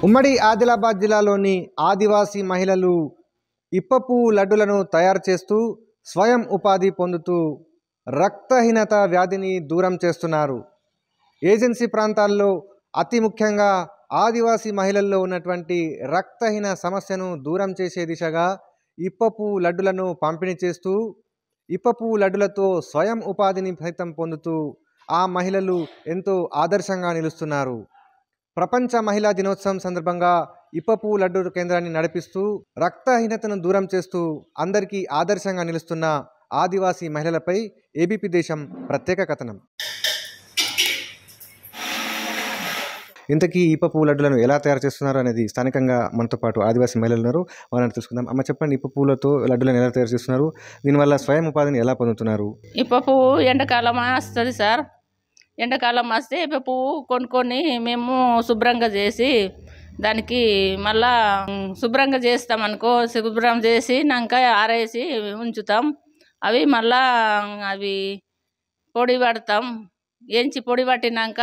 ఉమ్మడి ఆదిలాబాద్ జిల్లాలోని ఆదివాసీ మహిళలు ఇప్పపు లడ్డులను తయారు చేస్తూ స్వయం ఉపాధి పొందుతూ రక్తహీనత వ్యాధిని దూరం చేస్తున్నారు. ఏజెన్సీ ప్రాంతాల్లో అతి ముఖ్యంగా ఆదివాసీ మహిళల్లో ఉన్నటువంటి రక్తహీన సమస్యను దూరం చేసే దిశగా ఇప్పపు లడ్డులను పంపిణీ చేస్తూ ఇప్పపు లడ్డులతో స్వయం ఉపాధిని సైతం పొందుతూ ఆ మహిళలు ఎంతో ఆదర్శంగా నిలుస్తున్నారు. ప్రపంచ మహిళా దినోత్సవం సందర్భంగా ఇప్పపు లడ్డు కేంద్రాన్ని నడిపిస్తూ రక్తహీనతను దూరం చేస్తూ అందరికీ ఆదర్శంగా నిలుస్తున్న ఆదివాసీ మహిళలపై ఏబీపీ దేశం ప్రత్యేక కథనం. ఇంతకీ ఇప్పపు లడ్డులను ఎలా తయారు చేస్తున్నారు అనేది స్థానికంగా మనతో పాటు ఆదివాసీ మహిళలు ఉన్నారు, వాళ్ళని తెలుసుకుందాం. అమ్మ చెప్పండి, ఇప్ప పువ్వులతో లడ్డులను ఎలా తయారు చేస్తున్నారు, దీనివల్ల స్వయం ఉపాధిని ఎలా పొందుతున్నారు? ఇప్ప పువ్వు ఎండాకాలం వస్తుంది సార్. ఎండాకాలం వస్తే ఇప్ప పువ్వు కొనుక్కొని మేము శుభ్రంగా చేసి దానికి మళ్ళా శుభ్రంగా చేస్తాం అనుకో, శుభ్రం చేసినాక ఆరేసి ఉంచుతాం. అవి మళ్ళా అవి పొడి పడతాం. ఎంచి పొడి పట్టినాక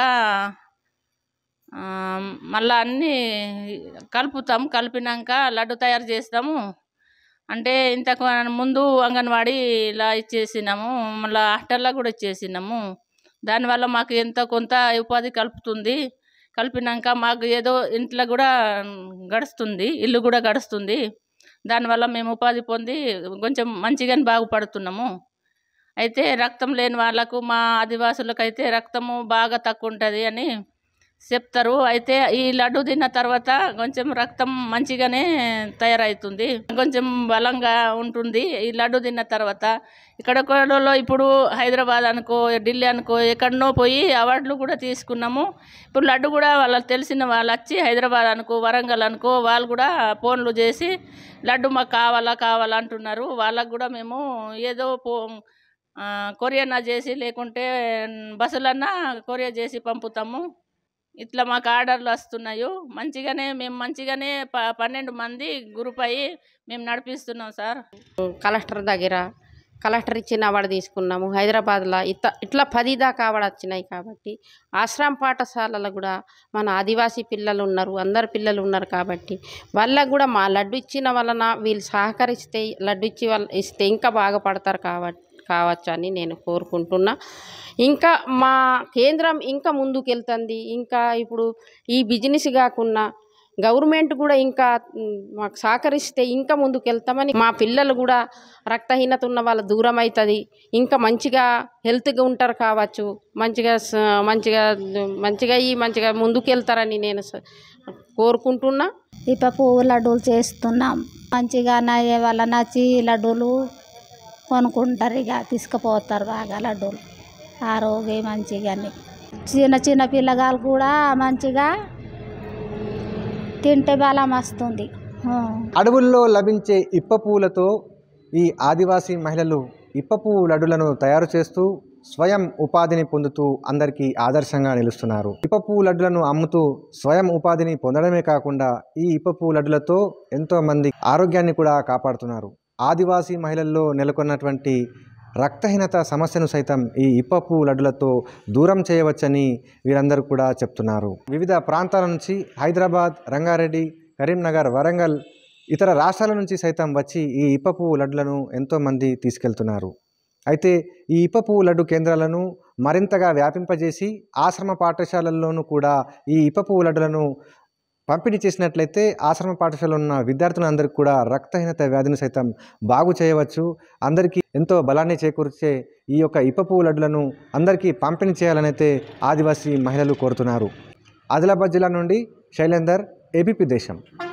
మళ్ళీ అన్నీ కలుపుతాం. కలిపినాక లడ్డు తయారు చేస్తాము. అంటే ఇంతకు ముందు అంగన్వాడీలా ఇచ్చేసినాము, మళ్ళీ హాస్టల్లో కూడా ఇచ్చేసినాము. దానివల్ల మాకు ఎంతో కొంత ఉపాధి కలుపుతుంది. కలిపినాక మాకు ఏదో ఇంట్లో కూడా గడుస్తుంది, ఇల్లు కూడా గడుస్తుంది. దానివల్ల మేము ఉపాధి పొంది కొంచెం మంచిగానే బాగుపడుతున్నాము. అయితే రక్తం లేని వాళ్ళకు, మా ఆదివాసులకైతే రక్తము బాగా తక్కువ ఉంటుంది అని చెప్తారు. అయితే ఈ లడ్డు తిన్న తర్వాత కొంచెం రక్తం మంచిగానే తయారవుతుంది, కొంచెం బలంగా ఉంటుంది ఈ లడ్డు తిన్న తర్వాత. ఇక్కడెక్కడో ఇప్పుడు హైదరాబాద్ అనుకో, ఢిల్లీ అనుకో, ఎక్కడనో పోయి అవార్డులు కూడా తీసుకున్నాము. ఇప్పుడు లడ్డు కూడా వాళ్ళకి తెలిసిన వాళ్ళు వచ్చి హైదరాబాద్ అనుకో, వరంగల్ అనుకో, వాళ్ళు కూడా ఫోన్లు చేసి లడ్డు మాకు కావాలా అంటున్నారు. వాళ్ళకు కూడా మేము ఏదో కొరియర్ చేసి లేకుంటే బస్సులన్నా కొరియర్ చేసి పంపుతాము. ఇట్లా మాకు ఆర్డర్లు వస్తున్నాయి. మేము మంచిగానే 12 మంది గ్రూప్ అయ్యి మేము నడిపిస్తున్నాం సార్. కలెక్టర్ దగ్గర కలెక్టర్ ఇచ్చిన అవార్డు తీసుకున్నాము. హైదరాబాద్లో ఇట్లా 10 దాకా అవార్డు వచ్చినాయి. కాబట్టి ఆశ్రమ పాఠశాలలో కూడా మన ఆదివాసీ పిల్లలు ఉన్నారు, అందరు పిల్లలు ఉన్నారు. కాబట్టి వాళ్ళకు కూడా మా లడ్డు ఇచ్చిన వలన వీళ్ళు సహకరిస్తే, లడ్డు ఇస్తే ఇంకా బాగుపడతారు కావచ్చు అని నేను కోరుకుంటున్నా. ఇంకా మా కేంద్రం ఇంకా ముందుకెళ్తుంది. ఇంకా ఇప్పుడు ఈ బిజినెస్ కాకుండా గవర్నమెంట్ కూడా ఇంకా మాకు సహకరిస్తే ఇంకా ముందుకెళ్తామని, మా పిల్లలు కూడా రక్తహీనత ఉన్న వాళ్ళ దూరం అవుతుంది, ఇంకా మంచిగా హెల్త్గా ఉంటారు కావచ్చు, మంచిగా ముందుకెళ్తారని నేను కోరుకుంటున్నా. ఇప్ప పువ్వు లడ్డూలు చేస్తున్నాం. మంచిగా వాళ్ళ నచ్చి లడ్డూలు కొనుక్కుంటారు, ఇక తీసుకుపోతారు బాగా లడ్డూలు. ఆరోగ్యం మంచిగానే. చిన్న పిల్లగాలు కూడా మంచిగా తింటే బలం వస్తుంది. అడవుల్లో లభించే ఇప్ప పువ్వులతో ఈ ఆదివాసీ మహిళలు ఇప్ప పువ్వు లడ్డులను తయారు చేస్తూ స్వయం ఉపాధిని పొందుతూ అందరికీ ఆదర్శంగా నిలుస్తున్నారు. ఇప్ప పువ్వు లడ్డులను అమ్ముతూ స్వయం ఉపాధిని పొందడమే కాకుండా ఈ ఇప్ప పువ్వు లడ్డులతో ఎంతోమంది ఆరోగ్యాన్ని కూడా కాపాడుతున్నారు. ఆదివాసీ మహిళల్లో నెలకొన్నటువంటి రక్తహీనత సమస్యను సైతం ఈ ఇప్పపు లడ్డులతో దూరం చేయవచ్చని వీరందరూ కూడా చెప్తున్నారు. వివిధ ప్రాంతాల నుంచి హైదరాబాద్, రంగారెడ్డి, కరీంనగర్, వరంగల్, ఇతర రాష్ట్రాల నుంచి సైతం వచ్చి ఈ ఇప్పపు లడ్డులను ఎంతోమంది తీసుకెళ్తున్నారు. అయితే ఈ ఇప్పపు లడ్డు కేంద్రాలను మరింతగా వ్యాపింపజేసి ఆశ్రమ పాఠశాలల్లోనూ కూడా ఈ ఇప్పపు లడ్డులను పంపిణీ చేసినట్లయితే ఆశ్రమ పాఠశాలలో ఉన్న విద్యార్థులందరికీ కూడా రక్తహీనత వ్యాధిని సైతం బాగు చేయవచ్చు. అందరికీ ఎంతో బలాన్ని చేకూర్చే ఈ యొక్క ఇప్ప పువ్వు లడ్డులను అందరికీ పంపిణీ చేయాలనైతే ఆదివాసీ మహిళలు కోరుతున్నారు. ఆదిలాబాద్ జిల్లా నుండి శైలేందర్, ఏబీపీ దేశం.